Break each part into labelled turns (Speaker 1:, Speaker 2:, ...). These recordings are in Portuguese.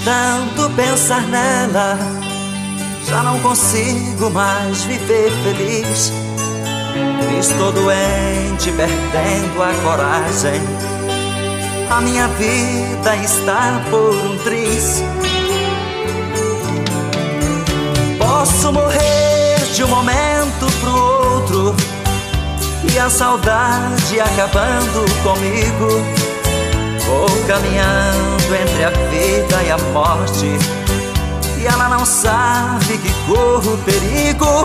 Speaker 1: tanto pensar nela, já não consigo mais viver feliz. Estou doente, perdendo a coragem. A minha vida está por um triz. Posso morrer de um momento pro outro, e a saudade acabando comigo. Vou caminhando entre a vida e a morte, e ela não sabe que corro perigo.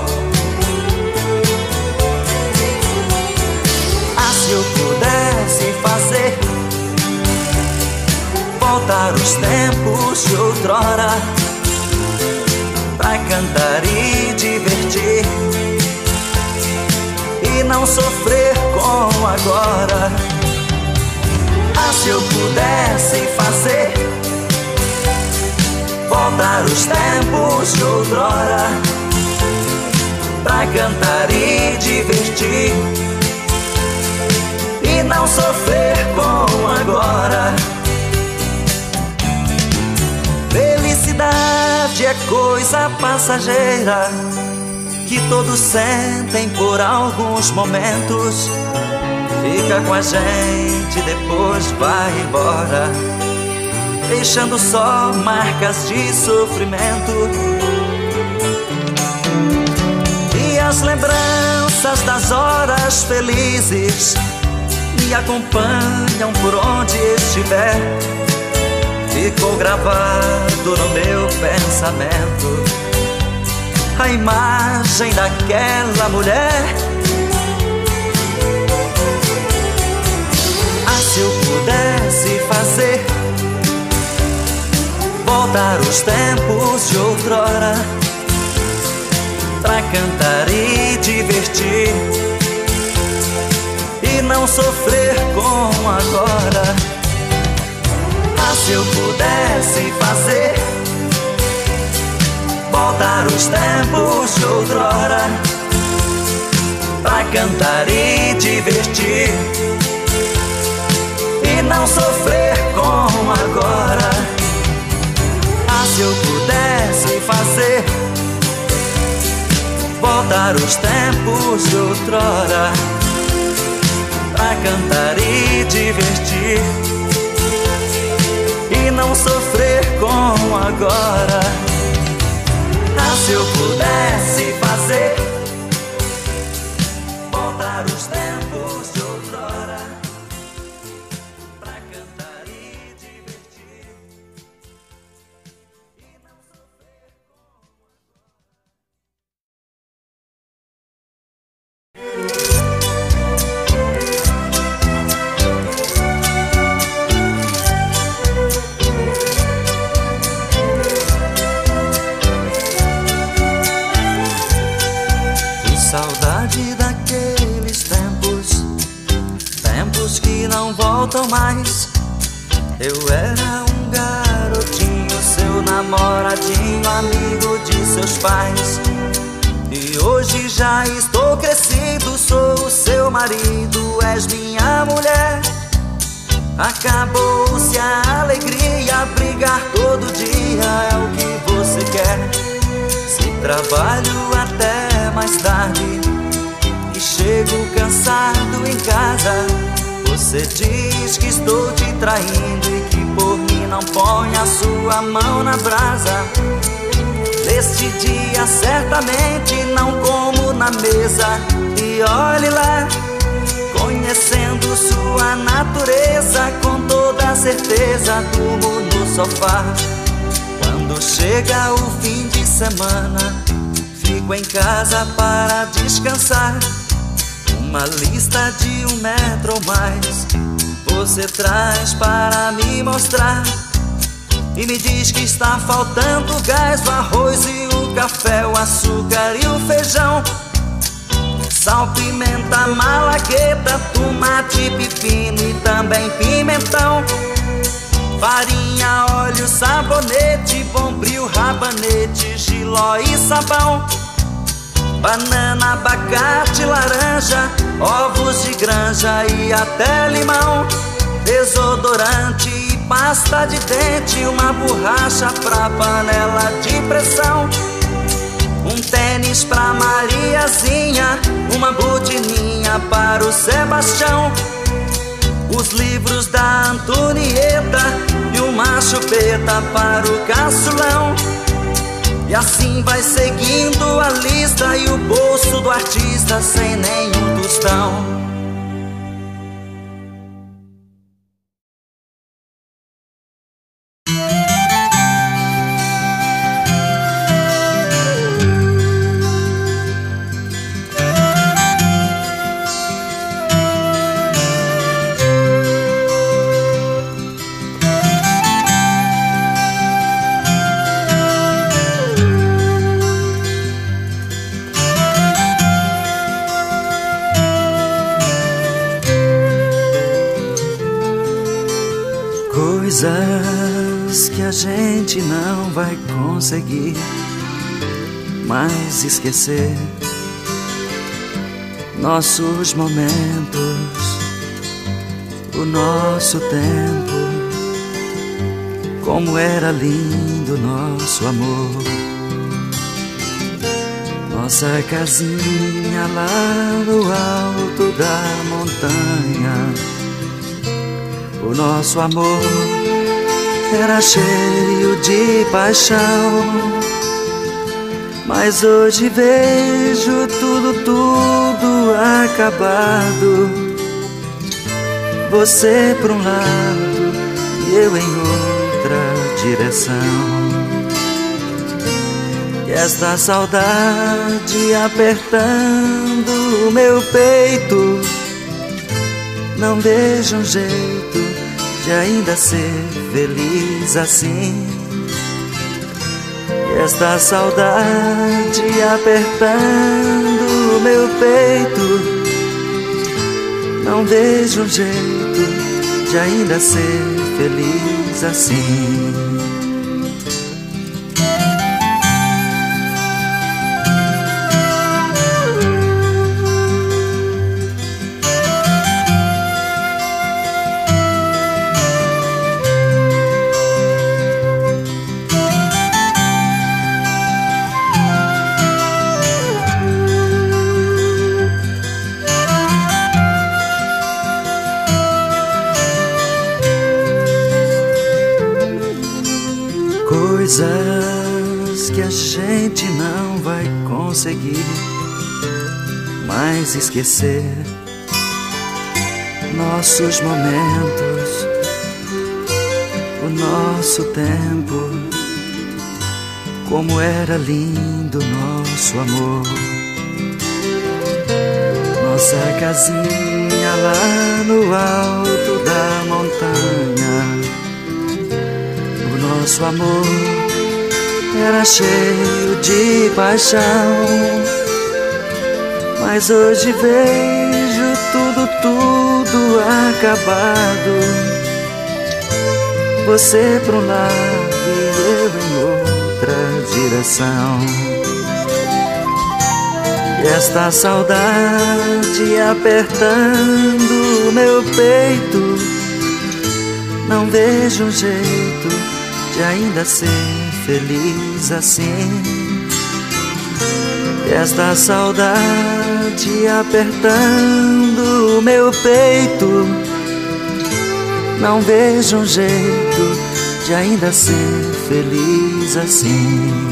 Speaker 1: Ah, se eu pudesse fazer voltar os tempos de outrora, pra cantar e divertir, e não sofrer como agora. Ah, se eu pudesse fazer voltar os tempos de outrora, pra cantar e divertir, e não sofrer como agora. Felicidade é coisa passageira, que todos sentem por alguns momentos. Fica com a gente, depois vai embora, deixando só marcas de sofrimento. E as lembranças das horas felizes me acompanham por onde estiver. Ficou gravado no meu pensamento a imagem daquela mulher. Ah, se eu pudesse fazer voltar os tempos de outrora, pra cantar e divertir, e não sofrer como agora. Ah, se eu pudesse fazer voltar os tempos de outrora, pra cantar e divertir, e não sofrer como agora. Ah, se eu pudesse fazer voltar os tempos de outrora, pra cantar e divertir, e não sofrer como agora. Ah, se eu pudesse fazer voltar os tempos de outrora, pra cantar e divertir, e não sofrer saudade daqueles tempos, tempos que não voltam mais. Eu era um garotinho, seu namoradinho, amigo de seus pais. E hoje já estou crescido, sou o seu marido, és minha mulher. Acabou-se a alegria, brigar todo dia é o que você quer. Se trabalho até mais tarde e chego cansado em casa, você diz que estou te traindo e que por mim não põe a sua mão na brasa. Neste dia certamente não como na mesa, e olhe lá, conhecendo sua natureza, com toda certeza durmo no sofá. Quando chega o fim de semana, fico em casa para descansar. Uma lista de 1 metro ou mais você traz para me mostrar, e me diz que está faltando o gás, o arroz e o café, o açúcar e o feijão, sal, pimenta, malagueta, tomate, pepino e também pimentão, farinha, óleo, sabonete, bombril, rabanete, jiló e sabão, banana, abacate, laranja, ovos de granja e até limão, desodorante e pasta de dente, uma borracha pra panela de pressão, um tênis pra Mariazinha, uma botininha para o Sebastião, os livros da Antonieta e uma chupeta para o caçulão. E assim vai seguindo a lista e o bolso do artista sem nenhum tostão. Coisas que a gente não vai conseguir mais esquecer. Nossos momentos, o nosso tempo, como era lindo nosso amor. Nossa casinha lá no alto da montanha, o nosso amor era cheio de paixão. Mas hoje vejo tudo acabado. Você por um lado e eu em outra direção. E esta saudade apertando o meu peito, não vejo um jeito de ainda ser feliz assim. E esta saudade apertando o meu peito, não vejo um jeito de ainda ser feliz assim. Coisas que a gente não vai conseguir mais esquecer. Nossos momentos, o nosso tempo, como era lindo nosso amor. Nossa casinha lá no alto da montanha, nosso amor era cheio de paixão. Mas hoje vejo tudo acabado. Você por um lado e eu em outra direção. E esta saudade apertando o meu peito, não vejo um jeito de ainda ser feliz assim. E esta saudade apertando o meu peito, não vejo um jeito de ainda ser feliz assim.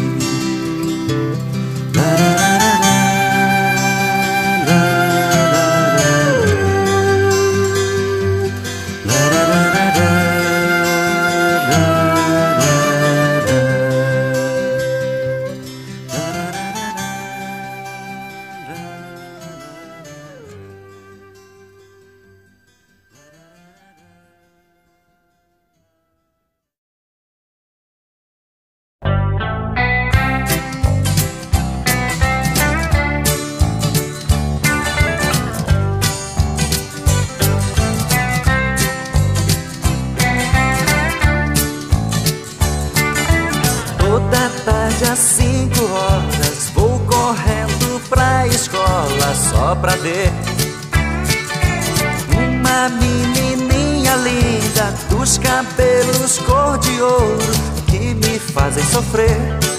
Speaker 1: Às 5 horas vou correndo pra escola só pra ver uma menininha linda dos cabelos cor de ouro que me fazem sofrer.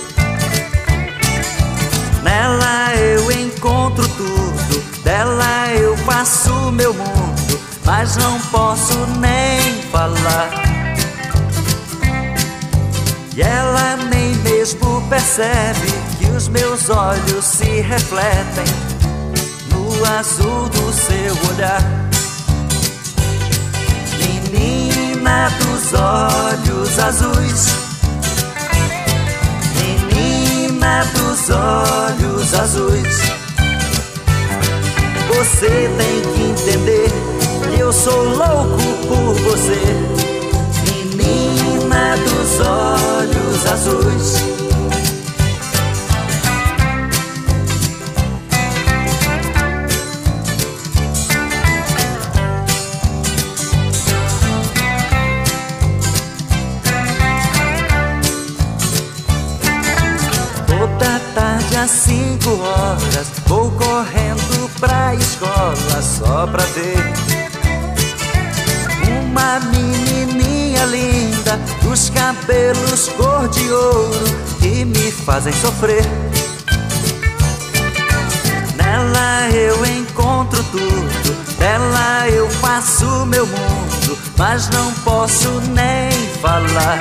Speaker 1: Nela eu encontro tudo, dela eu faço meu mundo, mas não posso nem falar. E ela nem mesmo percebe que os meus olhos se refletem no azul do seu olhar. Menina dos olhos azuis, menina dos olhos azuis, você tem que entender que eu sou louco por você. Menina dos olhos azuis, toda tarde às 5 horas vou correndo pra escola só pra ver uma menininha linda dos cabelos cor de ouro que me fazem sofrer. Nela eu encontro tudo, dela eu faço meu mundo, mas não posso nem falar.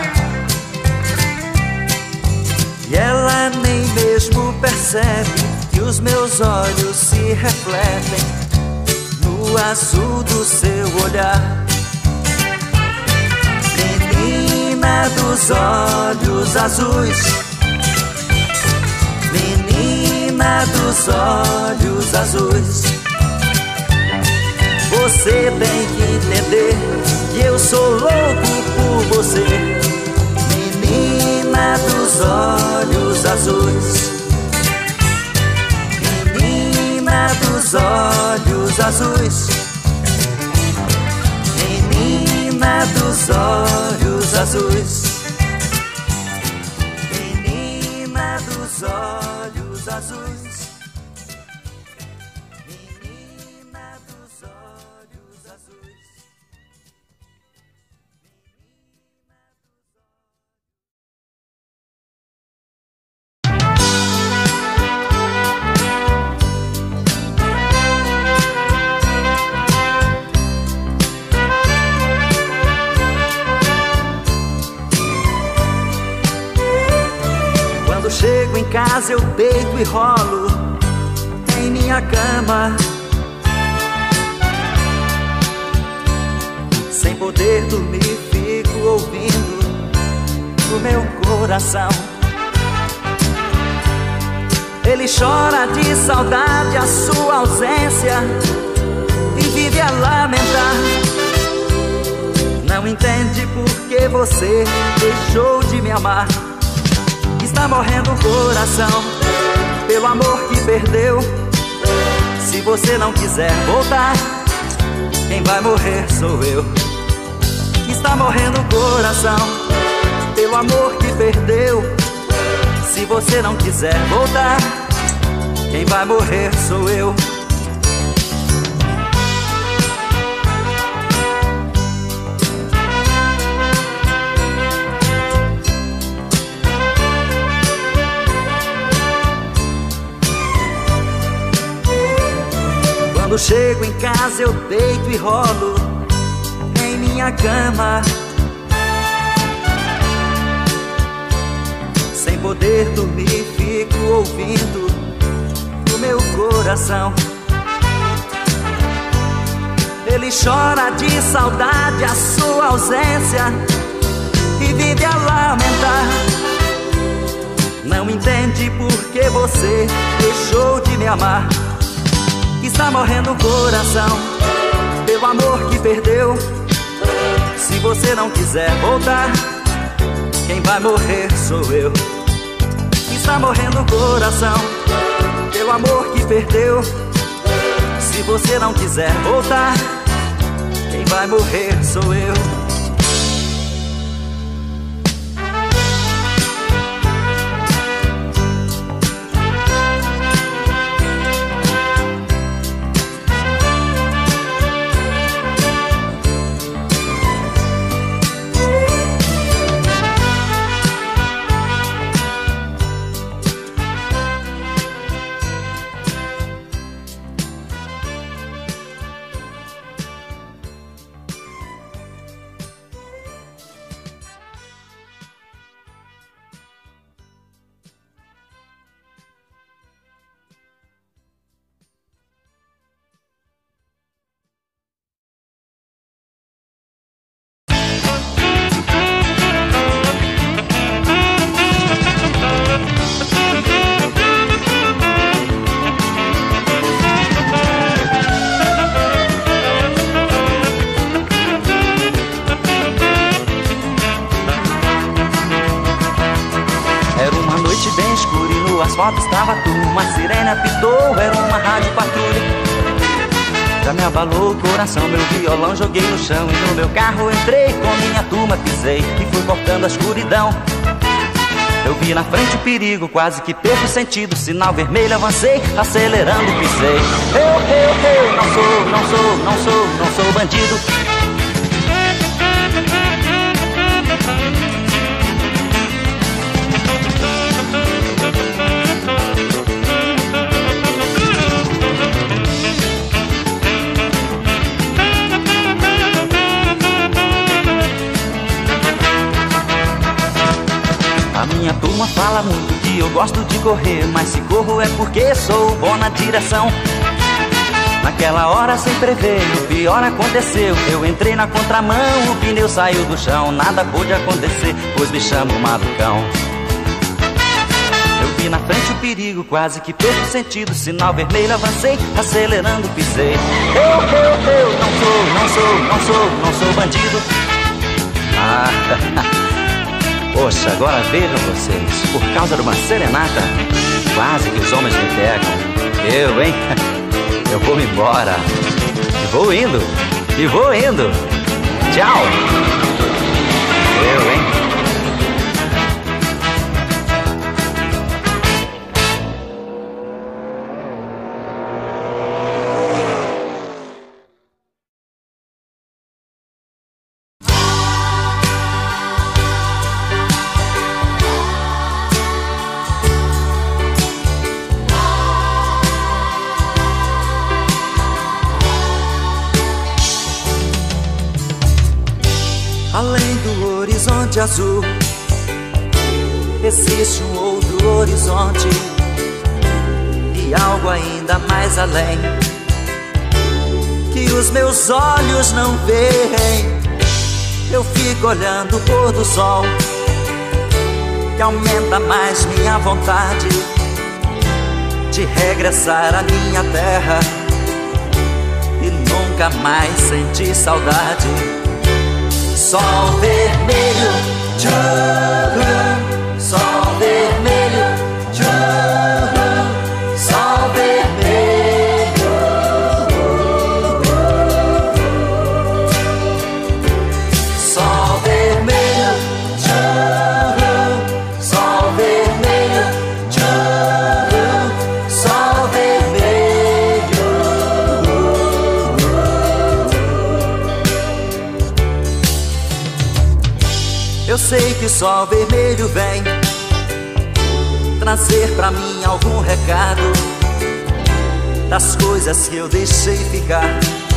Speaker 1: E ela nem mesmo percebe que os meus olhos se refletem no azul do seu olhar. Menina dos olhos azuis, menina dos olhos azuis, você tem que entender que eu sou louco por você. Menina dos olhos azuis, menina dos olhos azuis, menina dos olhos azuis, menina dos olhos azuis, menina dos olhos azuis. Quando chego em casa eu deito e rolo em minha cama, sem poder dormir fico ouvindo o meu coração. Ele chora de saudade a sua ausência e vive a lamentar. Não entende por que você deixou de me amar. Está morrendo o coração pelo amor que perdeu. Se você não quiser voltar, quem vai morrer sou eu. Está morrendo o coração pelo amor que perdeu. Se você não quiser voltar, quem vai morrer sou eu. Quando chego em casa eu deito e rolo em minha cama, sem poder dormir fico ouvindo o meu coração. Ele chora de saudade a sua ausência e vive a lamentar. Não entende por que você deixou de me amar. Está morrendo o coração pelo amor que perdeu. Se você não quiser voltar, quem vai morrer sou eu. Está morrendo o coração pelo amor que perdeu. Se você não quiser voltar, quem vai morrer sou eu. o asfalto estava turvo, uma sirene apitou, era uma rádio patrulha. Já me abalou o coração, meu violão joguei no chão. E no meu carro entrei, com minha turma pisei e fui cortando a escuridão. Eu vi na frente o perigo, quase que perco o sentido. Sinal vermelho, avancei, acelerando, pisei. Eu, não sou bandido. A minha turma fala muito que eu gosto de correr, mas se corro é porque sou bom na direção. Naquela hora sem prever, o pior aconteceu. Eu entrei na contramão, o pneu saiu do chão. Nada pôde acontecer, pois me chamo malucão. Eu vi na frente o perigo, quase que perco o sentido. Sinal vermelho, avancei, acelerando, pisei. Eu, não sou bandido. Poxa, agora vejam vocês, por causa de uma serenata, quase que os homens me pegam. Eu, hein? Eu vou embora. E vou indo. Tchau. Eu, hein? Além do horizonte azul, existe um outro horizonte e algo ainda mais além, que os meus olhos não veem. Eu fico olhando o pôr do sol, que aumenta mais minha vontade de regressar à minha terra e nunca mais sentir saudade. Sol vermelho, tchurru, sol vermelho, tchurru, sol vermelho. Sol vermelho, tchurru, sol vermelho, tchurru, sol vermelho. Eu sei que o sol vermelho vem trazer pra mim algum recado das coisas que eu deixei ficar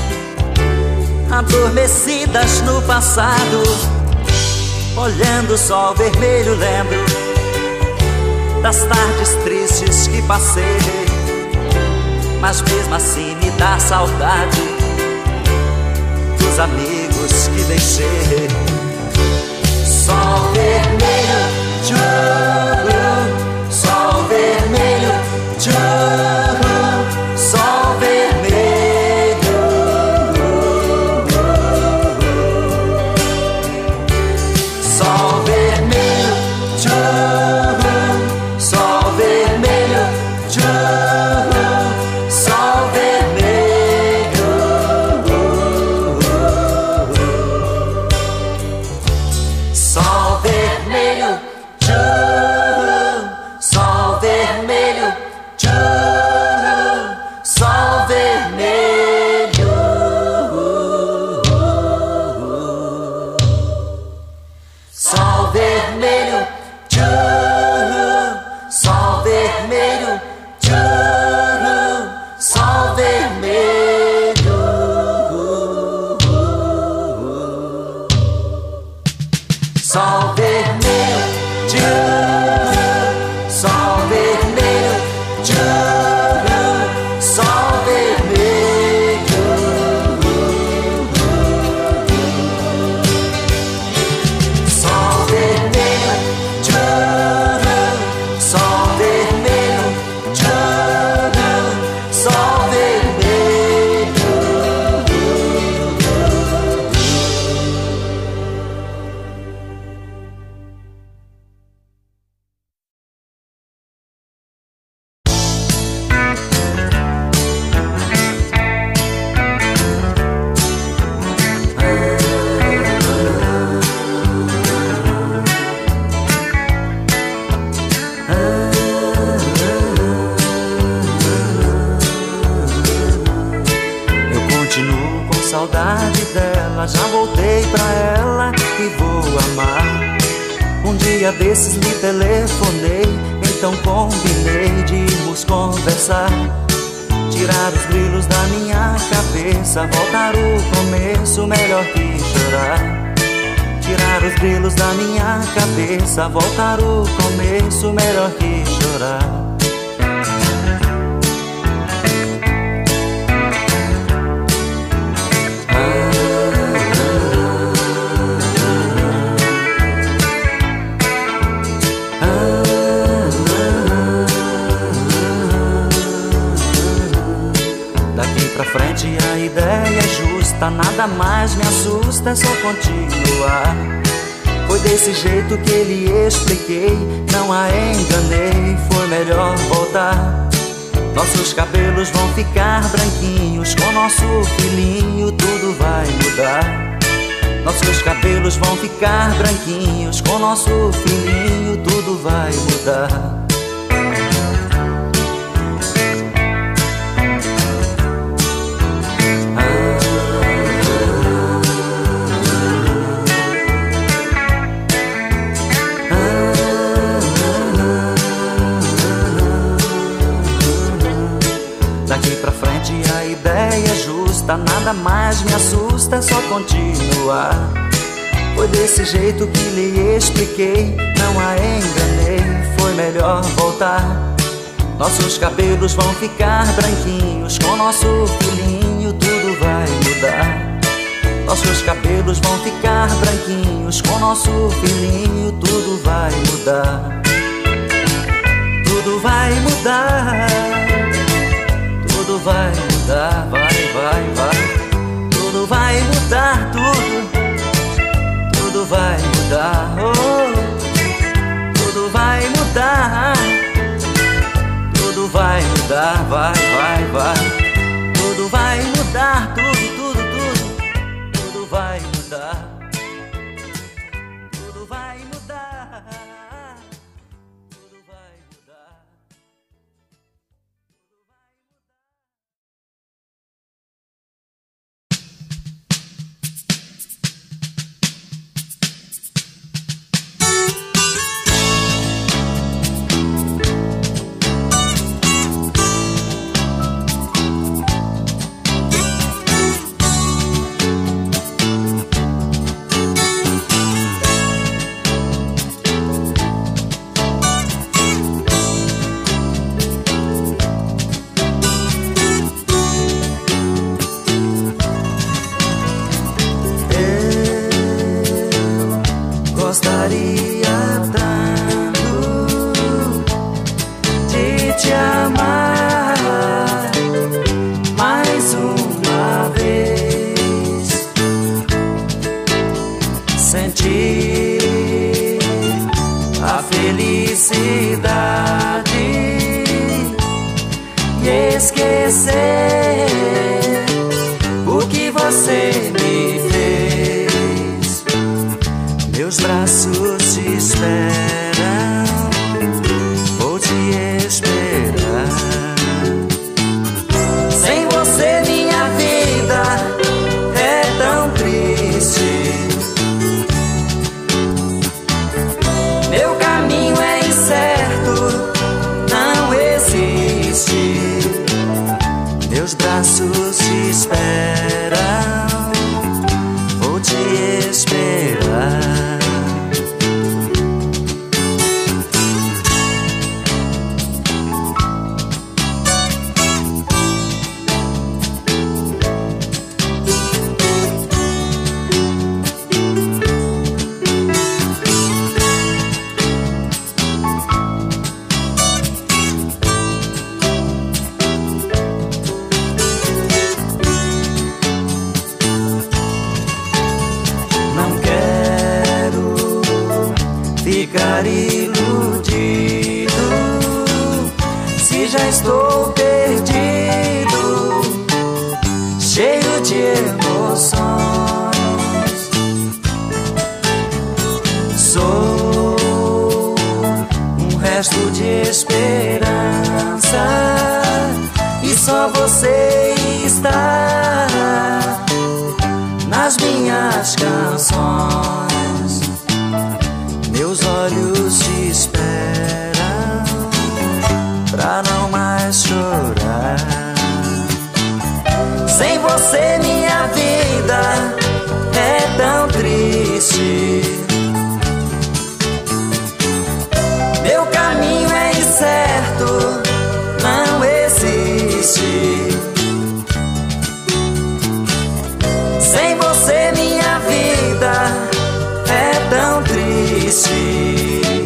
Speaker 1: adormecidas no passado. Olhando o sol vermelho lembro das tardes tristes que passei, mas mesmo assim me dá saudade dos amigos que deixei. Sol vermelho, tchurru, sol vermelho, tchurru, sol vermelho. Sol vermelho, tchurru, sol vermelho, tchurru, sol vermelho. Sol vermelho. saudade dela, já voltei pra ela e vou amar. Um dia desses lhe telefonei, então combinei de irmos conversar. Tirar os grilos da minha cabeça, voltar o começo, melhor que chorar. Tirar os grilos da minha cabeça, voltar o começo, melhor que chorar. Pra frente a ideia é justa, nada mais me assusta, é só continuar. Foi desse jeito que lhe expliquei, não a enganei, foi melhor voltar. Nossos cabelos vão ficar branquinhos, com nosso filhinho tudo vai mudar. Nossos cabelos vão ficar branquinhos, com nosso filhinho tudo vai mudar. Daqui pra frente a ideia é justa, nada mais me assusta, é só continuar. Foi desse jeito que lhe expliquei, não a enganei, foi melhor voltar. Nossos cabelos vão ficar branquinhos, com nosso filhinho tudo vai mudar. Nossos cabelos vão ficar branquinhos, com nosso filhinho tudo vai mudar. Tudo vai mudar. Tudo vai mudar, vai. Tudo vai mudar, tudo vai mudar, oh. Tudo vai mudar, tudo vai mudar, vai. Tudo vai mudar, tudo vai mudar. Tudo vai mudar. Tudo vai mudar. emoções. Meus olhos te esperam pra não mais chorar. Sem você minha vida é tão triste. Meu caminho é incerto, não existe. Sem você minha vida é tão triste.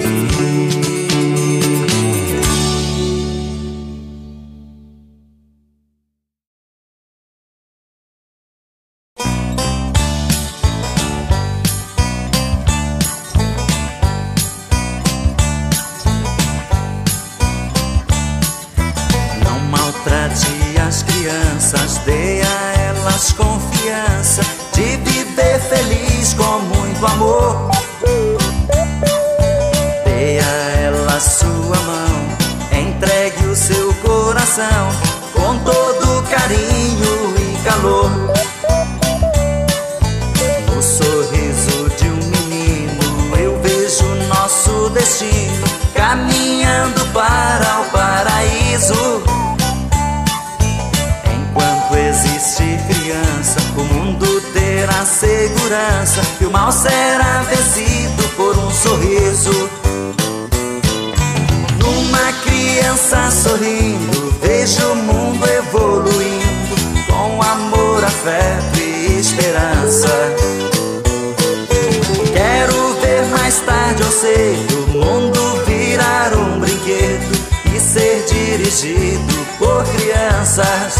Speaker 1: Não maltrate as crianças, dê a elas confiança de viver feliz com muito amor. Dê a ela sua mão, entregue o seu coração com todo carinho e calor. No sorriso de um menino eu vejo nosso destino, caminhando para o paraíso. Enquanto existir criança, o mundo terá segurança e o mal será vencido por um sorriso. Numa criança sorrindo, vejo o mundo evoluindo com amor, afeto e esperança. Quero ver mais tarde ou cedo o mundo virar um brinquedo e ser dirigido por crianças.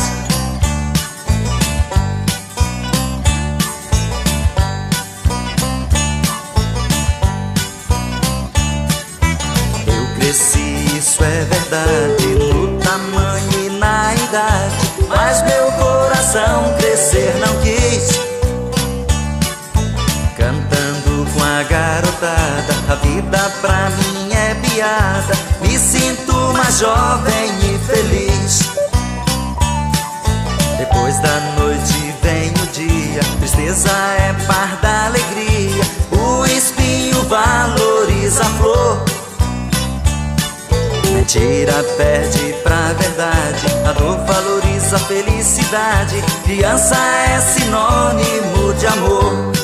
Speaker 1: Eu cresci, isso é verdade, no tamanho e na idade, mas meu coração crescer não quis. Cantando com a garotada, a vida pra mim é piada, me sinto mais jovem e feliz. Depois da noite vem o dia, tristeza é par da alegria, o espinho valoriza a flor. Mentira perde pra verdade, a dor valoriza a felicidade, criança é sinônimo de amor.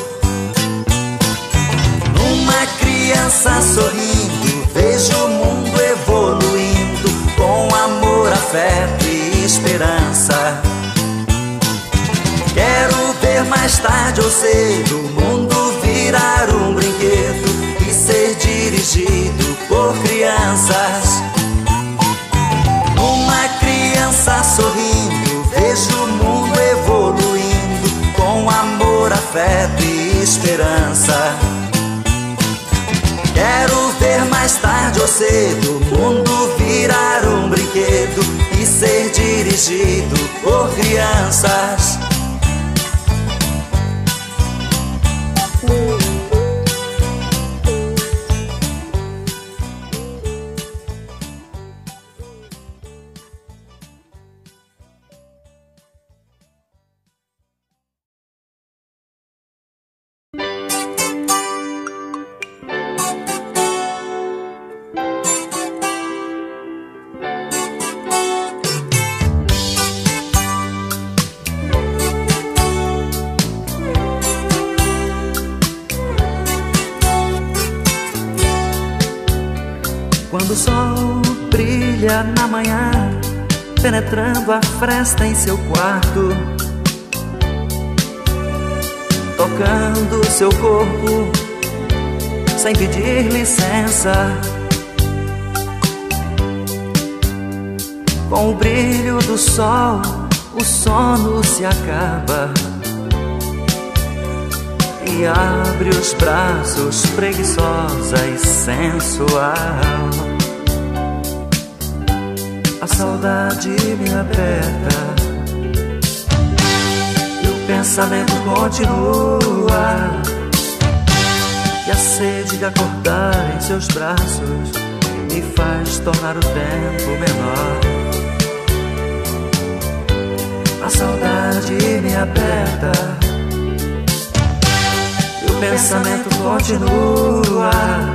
Speaker 1: Numa criança sorrindo, vejo o mundo evoluindo com amor, afeto e esperança. Quero ver mais tarde ou cedo o mundo virar um brinquedo e ser dirigido por crianças. Numa criança sorrindo, vejo o mundo evoluindo com amor, afeto e esperança. Quero ver mais tarde ou cedo o mundo virar um brinquedo e ser dirigido por crianças. Quando o sol brilha na manhã, penetrando a fresta em seu quarto, tocando seu corpo sem pedir licença, com o brilho do sol o sono se acaba e abre os braços preguiçosa e sensual. A saudade me aperta e o pensamento continua, e a sede de acordar em seus braços me faz tornar o tempo menor. A saudade me aperta e o pensamento continua,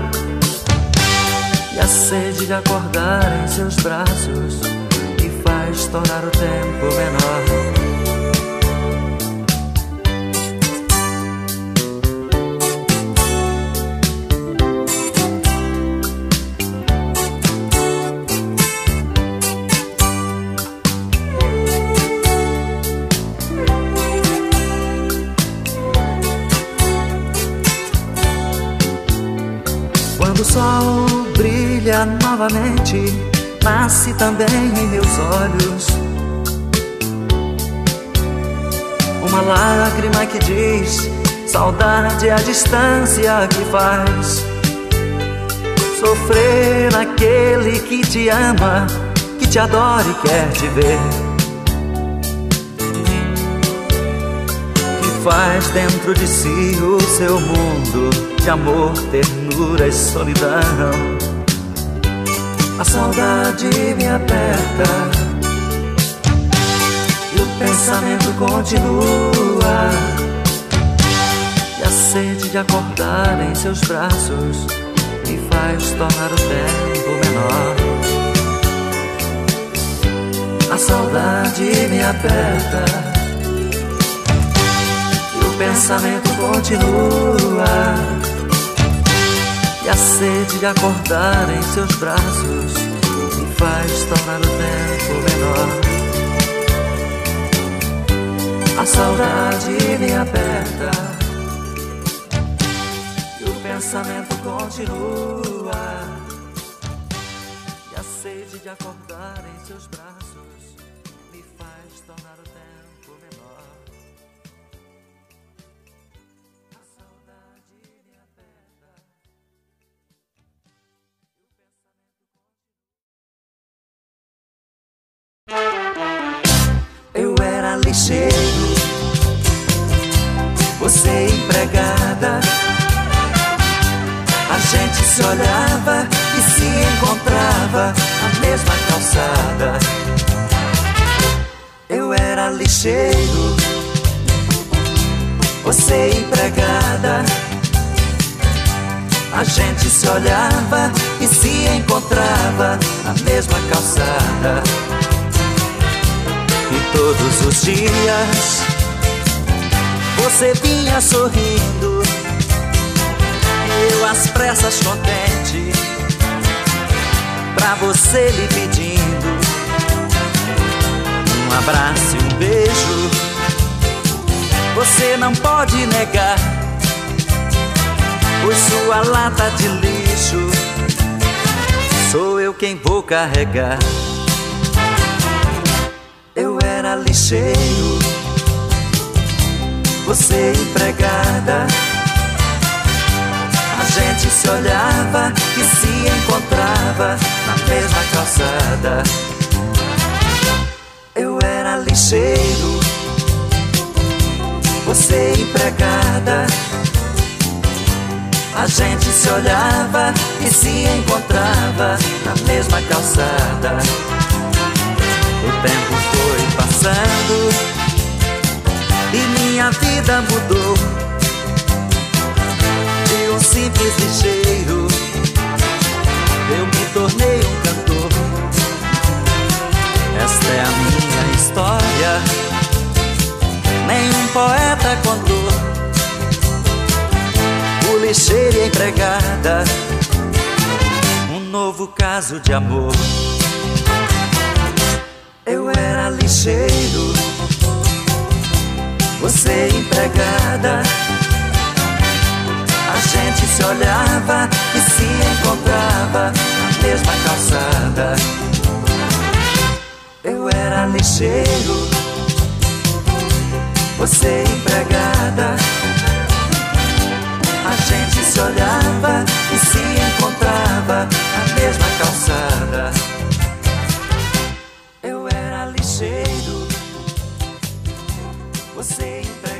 Speaker 1: e a sede de acordar em seus braços me faz tornar o tempo menor. Quando o sol brilha novamente, nasce também em meus olhos uma lágrima que diz: saudade é a distância que faz sofrer aquele que te ama, que te adora e quer te ver, que faz dentro de si o seu mundo de amor, ternura e solidão. A saudade me aperta e o pensamento continua, e a sede de acordar em seus braços me faz tornar o tempo menor. A saudade me aperta e o pensamento continua, e a sede de acordar em seus braços me faz tornar o tempo menor. A saudade me aperta e o pensamento continua, e a sede de acordar em seus braços me faz tornar o tempo menor. A saudade me aperta. Eu era lixeiro, você empregada. A gente se olhava e se encontrava na mesma calçada. Eu era lixeiro, você empregada. A gente se olhava e se encontrava na mesma calçada. E todos os dias você vinha sorrindo, e eu às pressas contente pra você lhe pedindo um abraço e um beijo. Você não pode negar, pois sua lata de lixo sou eu quem vou carregar. Eu era lixeiro, você empregada. A gente se olhava e se encontrava na mesma calçada. Eu era lixeiro, você empregada. A gente se olhava e se encontrava na mesma calçada. O tempo foi passando e minha vida mudou. De um simples lixeiro eu me tornei um cantor. Esta é a minha história, nenhum poeta contou. O lixeiro e a empregada, um novo caso de amor. Eu era lixeiro, você empregada. A gente se olhava e se encontrava na mesma calçada. Eu era lixeiro, você empregada. A gente se olhava e se encontrava na mesma calçada. Eu era lixeiro, você empregada.